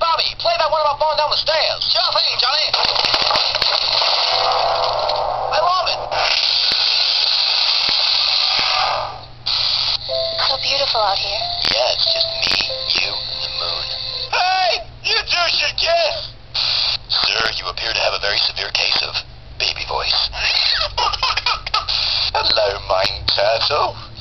Bobby, play that one about falling down the stairs. Sure thing, Johnny. I love it. It's so beautiful out here. Yeah, it's just me, you, and the moon. Hey, you two should kiss. Sir, you appear to have a very severe case of baby voice. Hello, Mind Turtle.